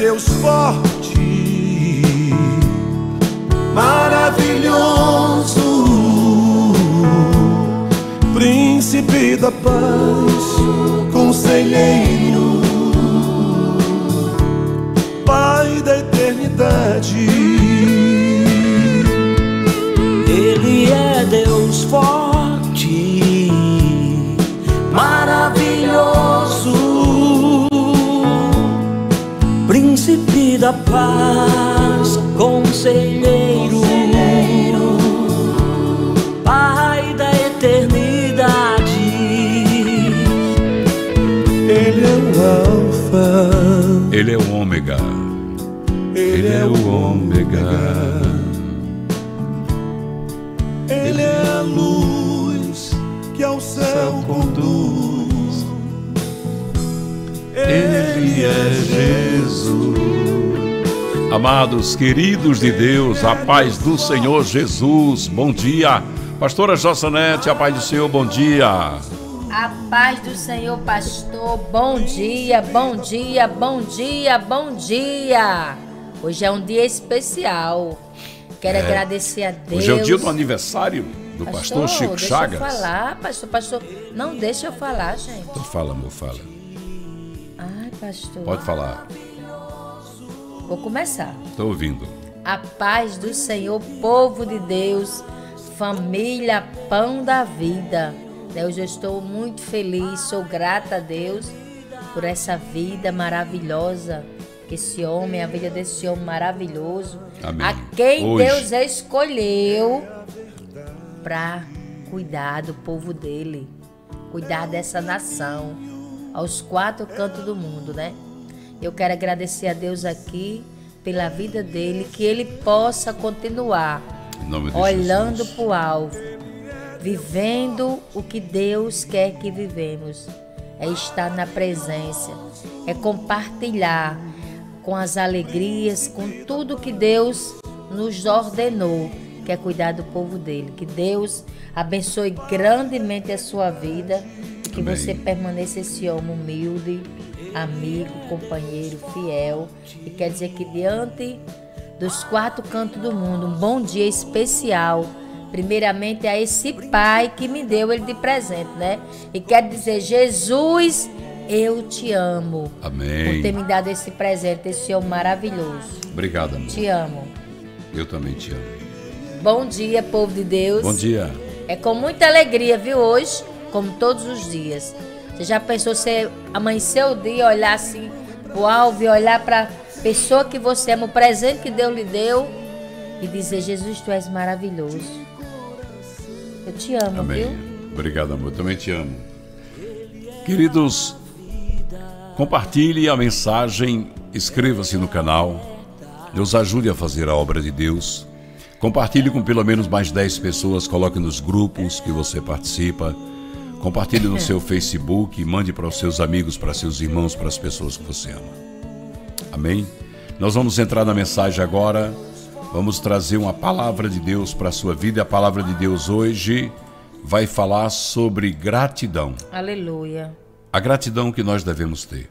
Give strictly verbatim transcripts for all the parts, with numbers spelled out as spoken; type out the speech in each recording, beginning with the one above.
Deus forte, maravilhoso, príncipe da paz, conselheiro, Pai da eternidade. Ele é Deus forte, maravilhoso, príncipe da paz, conselheiro, Pai da eternidade. Ele é o Alfa, Ele é o Ômega, Ele é o Ômega. Ele é a luz que ao céu conduz. Ele é Jesus. Amados, queridos de Deus, a paz do Senhor Jesus, bom dia. Pastora Jossanete, a paz do Senhor, bom dia. A paz do Senhor, pastor, bom dia, bom dia, bom dia, bom dia. Hoje é um dia especial. Quero é. agradecer a Deus. Hoje é o dia do aniversário do pastor, pastor Chico deixa Chagas. Deixa eu falar, pastor, pastor. Não deixa eu falar, gente. Então fala, amor, fala. Ai, pastor. Pode falar. Vou começar. Estou ouvindo. A paz do Senhor, povo de Deus, família, pão da vida. Hoje eu estou muito feliz, sou grata a Deus por essa vida maravilhosa. Que esse homem, a vida desse homem maravilhoso, amém, a quem hoje Deus escolheu para cuidar do povo dele, cuidar dessa nação, aos quatro cantos do mundo, né? Eu quero agradecer a Deus aqui pela vida dele, que ele possa continuar olhando para o alvo, vivendo o que Deus quer que vivemos. É estar na presença, é compartilhar com as alegrias, com tudo que Deus nos ordenou, que é cuidar do povo dele. Que Deus abençoe grandemente a sua vida, que amém, você permaneça esse homem humilde, amigo, companheiro, fiel. E quer dizer que diante dos quatro cantos do mundo, um bom dia especial, primeiramente a esse pai que me deu ele de presente, né? E quero dizer, Jesus, eu te amo. Amém. Por ter me dado esse presente, esse homem maravilhoso. Obrigado, amor. Te amo. Eu também te amo. Bom dia, povo de Deus. Bom dia. É com muita alegria, viu, hoje, como todos os dias. Você já pensou, você amanhecer o dia, olhar assim pro alvo e olhar para a pessoa que você ama, o presente que Deus lhe deu e dizer, Jesus, tu és maravilhoso. Eu te amo, amém, viu? Obrigado, amor. Eu também te amo. Queridos, compartilhe a mensagem, inscreva-se no canal, nos ajude a fazer a obra de Deus. Compartilhe com pelo menos mais dez pessoas, coloque nos grupos que você participa. Compartilhe no seu Facebook, mande para os seus amigos, para seus irmãos, para as pessoas que você ama. Amém? Nós vamos entrar na mensagem agora. Vamos trazer uma palavra de Deus para a sua vida. A palavra de Deus hoje vai falar sobre gratidão. Aleluia. A gratidão que nós devemos ter.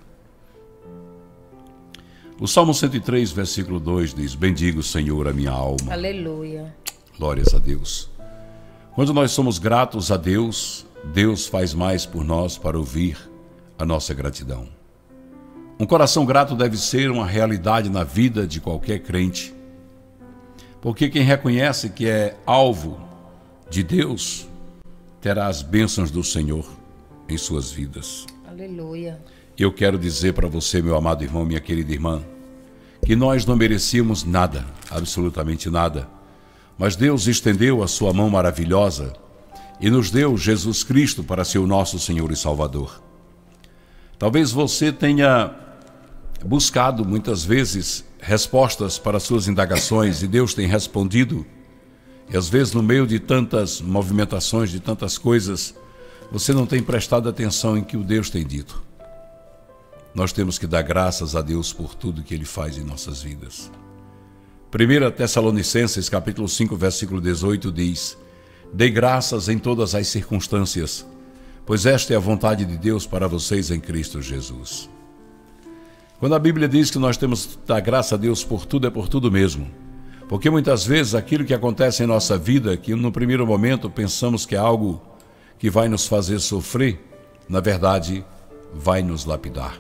O Salmo cento e três, versículo dois diz, bendiga o Senhor a minha alma. Aleluia. Glórias a Deus. Quando nós somos gratos a Deus, Deus faz mais por nós para ouvir a nossa gratidão. Um coração grato deve ser uma realidade na vida de qualquer crente. Porque quem reconhece que é alvo de Deus, terá as bênçãos do Senhor em suas vidas. Aleluia. Eu quero dizer para você, meu amado irmão, minha querida irmã, que nós não merecíamos nada, absolutamente nada. Mas Deus estendeu a sua mão maravilhosa e nos deu Jesus Cristo para ser o nosso Senhor e Salvador. Talvez você tenha buscado muitas vezes respostas para suas indagações e Deus tem respondido. E às vezes no meio de tantas movimentações, de tantas coisas, você não tem prestado atenção em que o Deus tem dito. Nós temos que dar graças a Deus por tudo que Ele faz em nossas vidas. primeira Tessalonicenses, capítulo cinco, versículo dezoito, diz: dei graças em todas as circunstâncias, pois esta é a vontade de Deus para vocês em Cristo Jesus. Quando a Bíblia diz que nós temos que dar graça a Deus por tudo, é por tudo mesmo. Porque muitas vezes aquilo que acontece em nossa vida, que no primeiro momento pensamos que é algo que vai nos fazer sofrer, na verdade, vai nos lapidar.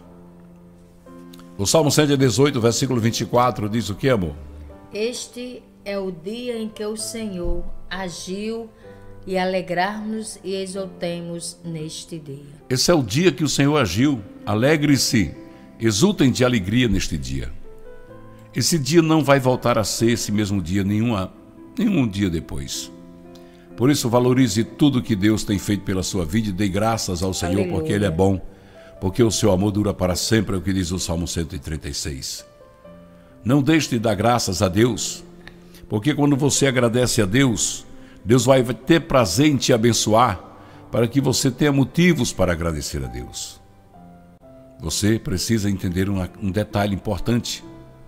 O Salmo cento e dezoito, versículo vinte e quatro, diz o que, amor? Este é o dia em que o Senhor agiu e alegrar-nos e exultemos neste dia. Esse é o dia que o Senhor agiu. Alegre-se, exultem de alegria neste dia. Esse dia não vai voltar a ser esse mesmo dia nenhuma, nenhum dia depois. Por isso, valorize tudo que Deus tem feito pela sua vida e dê graças ao Senhor, Aleluia. porque Ele é bom, porque o seu amor dura para sempre, é o que diz o Salmo cento e trinta e seis. Não deixe de dar graças a Deus, porque quando você agradece a Deus, Deus vai ter prazer em te abençoar, para que você tenha motivos para agradecer a Deus. Você precisa entender um, um detalhe importante.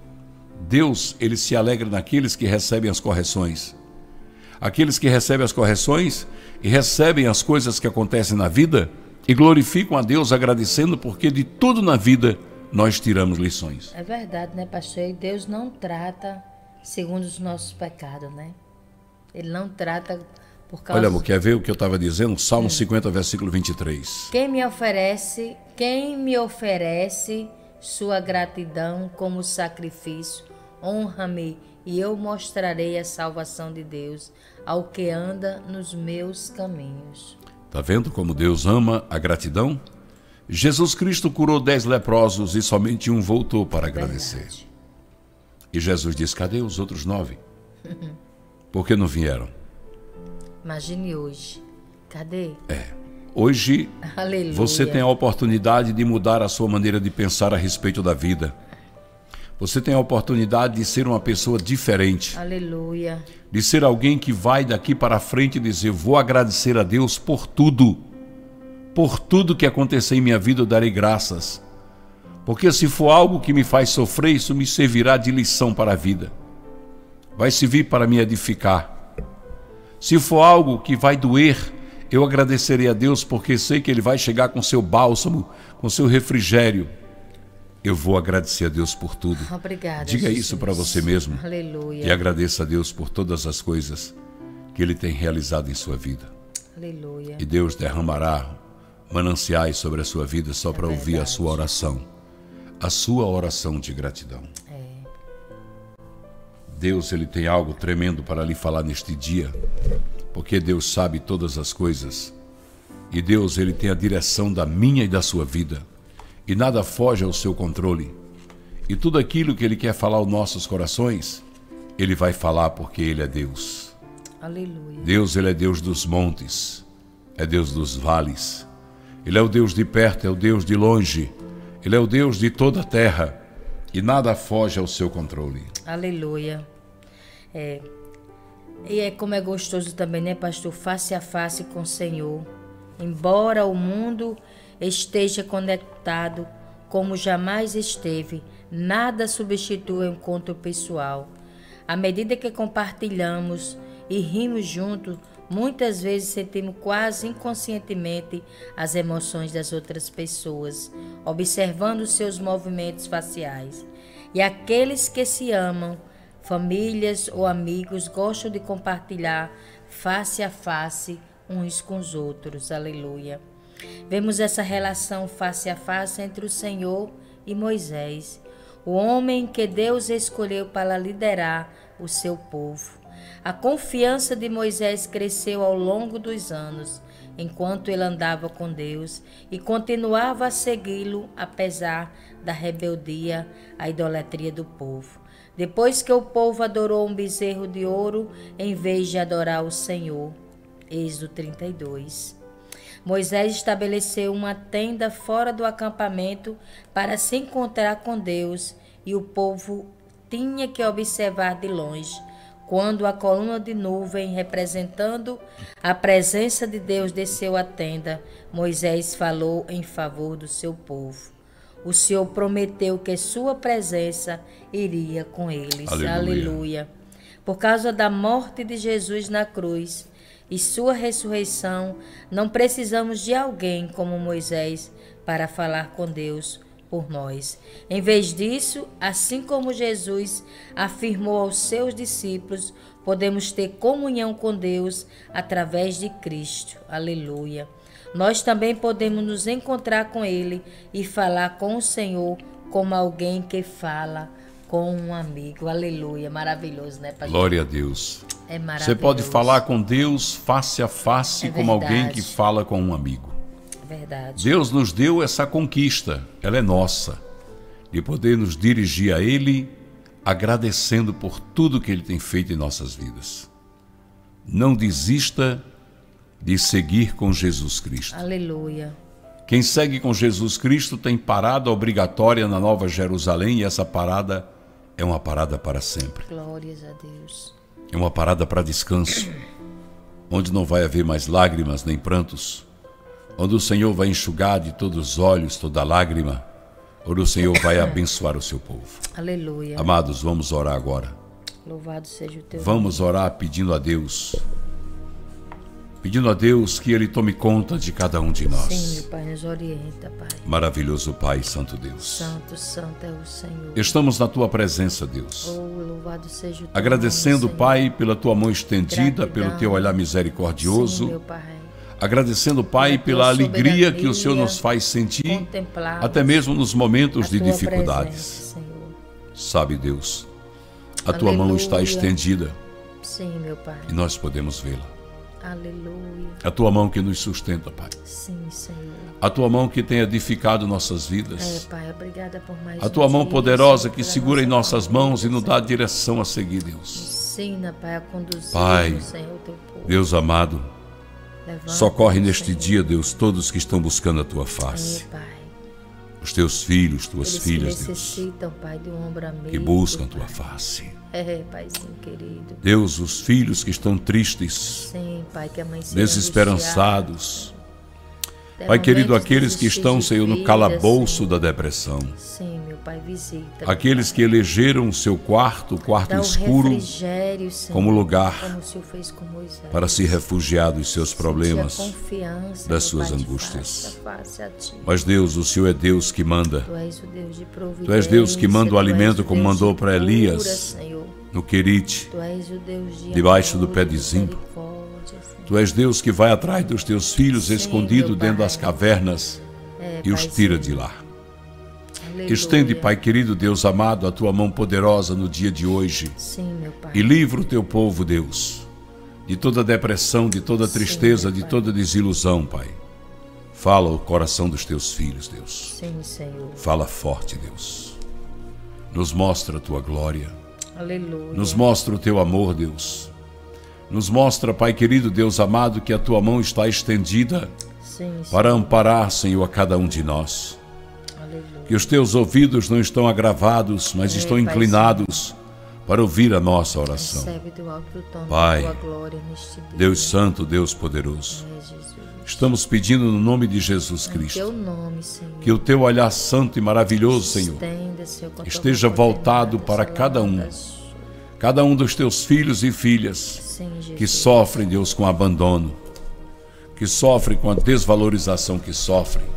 Deus, ele se alegra naqueles que recebem as correções. Aqueles que recebem as correções e recebem as coisas que acontecem na vida e glorificam a Deus agradecendo, porque de tudo na vida nós tiramos lições. É verdade, né, pastor? E Deus não trata segundo os nossos pecados, né? Ele não trata por causa... Olha, amor, quer ver o que eu estava dizendo? Salmo cinquenta, versículo vinte e três. Quem me oferece, quem me oferece sua gratidão como sacrifício, honra-me e eu mostrarei a salvação de Deus ao que anda nos meus caminhos. Tá vendo como Deus ama a gratidão? Jesus Cristo curou dez leprosos e somente um voltou para agradecer. Verdade. E Jesus disse, cadê os outros nove? Por que não vieram? Imagine hoje. Cadê? É. Hoje, Aleluia. você tem a oportunidade de mudar a sua maneira de pensar a respeito da vida. Você tem a oportunidade de ser uma pessoa diferente. Aleluia. De ser alguém que vai daqui para frente e dizer, vou agradecer a Deus por tudo. Por tudo que acontecer em minha vida eu darei graças. Porque se for algo que me faz sofrer, isso me servirá de lição para a vida. Vai servir para me edificar. Se for algo que vai doer, eu agradecerei a Deus porque sei que Ele vai chegar com seu bálsamo, com seu refrigério. Eu vou agradecer a Deus por tudo. Obrigada, Diga Jesus. isso para você mesmo. Aleluia. E agradeça a Deus por todas as coisas que Ele tem realizado em sua vida. Aleluia. E Deus derramará mananciais sobre a sua vida só para É ouvir a verdade. sua oração. A sua oração de gratidão. É. Deus, Ele tem algo tremendo para lhe falar neste dia, porque Deus sabe todas as coisas. E Deus, Ele tem a direção da minha e da sua vida. E nada foge ao seu controle. E tudo aquilo que Ele quer falar aos nossos corações, Ele vai falar porque Ele é Deus. Aleluia. Deus, Ele é Deus dos montes, é Deus dos vales. Ele é o Deus de perto, é o Deus de longe. Ele é o Deus de toda a terra. E nada foge ao seu controle. Aleluia. É. E é como é gostoso também, né, pastor? Face a face com o Senhor. Embora o mundo esteja conectado como jamais esteve, nada substitui o encontro pessoal. À medida que compartilhamos e rimos juntos, muitas vezes sentimos quase inconscientemente as emoções das outras pessoas, observando seus movimentos faciais. E aqueles que se amam, famílias ou amigos, gostam de compartilhar face a face uns com os outros. Aleluia. Vemos essa relação face a face entre o Senhor e Moisés, o homem que Deus escolheu para liderar o seu povo. A confiança de Moisés cresceu ao longo dos anos, enquanto ele andava com Deus e continuava a segui-lo apesar da rebeldia, a idolatria do povo. Depois que o povo adorou um bezerro de ouro em vez de adorar o Senhor. Êxodo trinta e dois. Moisés estabeleceu uma tenda fora do acampamento para se encontrar com Deus e o povo tinha que observar de longe. Quando a coluna de nuvem representando a presença de Deus desceu à tenda, Moisés falou em favor do seu povo. O Senhor prometeu que sua presença iria com eles. Aleluia. Aleluia. Por causa da morte de Jesus na cruz e sua ressurreição, não precisamos de alguém como Moisés para falar com Deus por nós. Em vez disso, assim como Jesus afirmou aos seus discípulos, podemos ter comunhão com Deus através de Cristo. Aleluia. Nós também podemos nos encontrar com Ele e falar com o Senhor como alguém que fala com um amigo. Aleluia. Maravilhoso, né, pastor? Glória a Deus. É maravilhoso. Você pode falar com Deus face a face, É como alguém verdade. que fala com um amigo. É verdade. Deus nos deu essa conquista, ela é nossa, de poder nos dirigir a Ele, agradecendo por tudo que Ele tem feito em nossas vidas. Não desista de seguir com Jesus Cristo. Aleluia. Quem segue com Jesus Cristo tem parada obrigatória na Nova Jerusalém, e essa parada é uma parada para sempre. Glórias a Deus. É uma parada para descanso, onde não vai haver mais lágrimas nem prantos, onde o Senhor vai enxugar de todos os olhos toda lágrima, onde o Senhor vai abençoar o seu povo. Aleluia. Amados, vamos orar agora. Louvado seja o teu Vamos orar pedindo a Deus, pedindo a Deus que Ele tome conta de cada um de nós. nome. Sim, meu Pai, nos orienta, Pai. Maravilhoso Pai, Santo Deus. Santo, santo é o Senhor. Estamos na Tua presença, Deus. Oh, louvado seja o teu Agradecendo, nome, Pai, pela Tua mão estendida, Gratidão. pelo Teu olhar misericordioso. Sim, meu Pai. Agradecendo, Pai, Pela pela tua alegria que o soberania, Senhor nos faz sentir, Contemplá-los, até mesmo nos momentos a de tua dificuldades. presença, Senhor. Sabe, Deus, a Tua mão Aleluia. está estendida Sim, meu Pai. e nós podemos vê-la. Aleluia. A Tua mão que nos sustenta, Pai. Sim, Senhor. A Tua mão que tem edificado nossas É, vidas. Pai, obrigada por mais A um Tua mão dia, poderosa Senhor, que pela segura em nossa nossas mãos e família, nos dá a Senhor. direção a seguir, Deus. Ensina, Pai, a conduzir, Pai, Senhor, o teu povo. Deus amado, Levanta, socorre neste Senhor. dia, Deus, todos que estão buscando a Tua É, face. Pai. Os Teus filhos, Tuas Eles filhas, que Deus, necessitam, Pai, de um ombro amigo. que buscam a Tua Pai. face. É, Paizinho querido. Deus, os filhos que estão tristes, Sim, Pai, que a mãe seja desesperançados. angustiada. Pai querido, Momentos de aqueles que estão, desistir de Senhor, no vida, calabouço Senhor. da depressão. Sim, meu Pai, visita. Aqueles que elegeram o seu quarto, o quarto Dá o escuro, refrigério, Senhor, como lugar como o Senhor fez com Moisés. para se refugiar dos seus problemas. Sentir a confiança, das meu suas Pai, de angústias. face a face a ti. Mas Deus, o Senhor é Deus que manda. Tu és o Deus de providência. Tu és Deus que manda o tu és alimento o como Deus mandou de para cura, Elias, Senhor. no Querite. Tu és o Deus de Debaixo amor do pé e de zinco. misericórdia, Senhor. Tu és Deus que vai atrás dos teus filhos Sim, escondido meu dentro Pai. das cavernas É, e os Paizinho. tira de lá. Aleluia. Estende, Pai querido, Deus amado, a tua mão poderosa no dia de hoje Sim, meu Pai. e livra o teu povo, Deus, de toda depressão, de toda tristeza, meu de Pai. toda desilusão, Pai. Fala o coração dos teus filhos, Deus. Sim, Senhor. Fala forte, Deus. Nos mostra a tua glória. Aleluia. Nos mostra o teu amor, Deus. Nos mostra, Pai querido, Deus amado, que a tua mão está estendida Sim, Senhor. para amparar, Senhor, a cada um de nós. Aleluia. Que os teus ouvidos não estão agravados, mas Ei, estão Pai inclinados para ouvir a nossa oração. Recebe do alto do trono Pai, tua glória neste dia. Deus Santo, Deus Poderoso, É, Jesus. estamos pedindo no nome de Jesus Em teu Cristo nome, Senhor. que o teu olhar santo e maravilhoso, Senhor, Estenda, Senhor, com a tua esteja mão voltado coordenada, para cada um. salva das- cada um dos teus filhos e filhas Sim, Jesus. que sofrem, Deus, com abandono, que sofrem com a desvalorização que sofrem.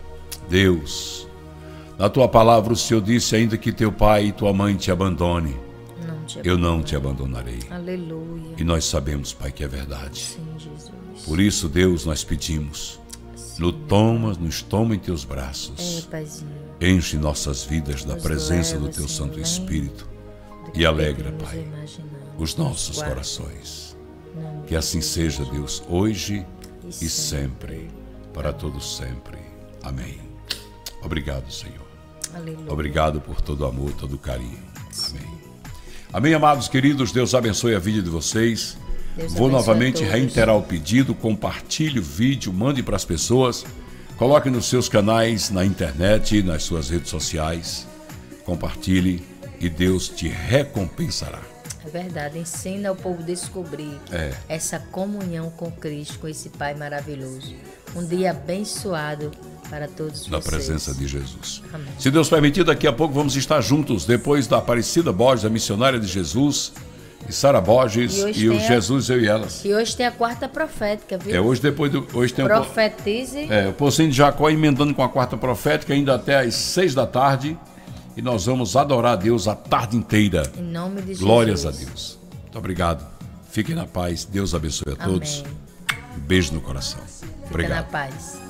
Deus, na tua palavra o Senhor disse ainda que teu pai e tua mãe te abandone, Não te eu não te abandonarei. Aleluia. E nós sabemos, Pai, que é verdade. Sim, Jesus. Por isso, Deus, nós pedimos, nos toma, nos toma em teus É, braços, Paizinho. enche nossas vidas da Nos presença leva, do teu Senhor, Santo além Espírito do e que alegra, pedimos Pai, e imaginamos. os nossos Guarda. corações. Em nome Que de assim Jesus. seja, Deus, hoje E e sempre, para todos sempre. Amém. Obrigado, Senhor. Aleluia. Obrigado por todo o amor, todo o carinho. Amém. Amém, amados queridos. Deus abençoe a vida de vocês. Deus Vou abençoe novamente a todos. reiterar o pedido. Compartilhe o vídeo, mande para as pessoas. Coloque nos seus canais, na internet, nas suas redes sociais. Compartilhe e Deus te recompensará. É verdade, ensina o povo a descobrir É. essa comunhão com Cristo, com esse Pai maravilhoso. Um dia abençoado para todos Na vocês. presença de Jesus. Amém. Se Deus permitir, daqui a pouco vamos estar juntos, depois da Aparecida Borges, a missionária de Jesus, E Sara Borges E e, hoje o tem a- Jesus, Eu e Elas. E hoje tem a quarta profética, viu? É, hoje depois do. Hoje tem o, po- Profetize. é, o Pocinho de Jacó emendando com a quarta profética, ainda até às seis da tarde. E nós vamos adorar a Deus a tarde inteira. Em nome de Jesus. Glórias a Deus. Muito obrigado. Fiquem na paz. Deus abençoe a todos. Amém. Um beijo no coração. Fica na Obrigado. paz.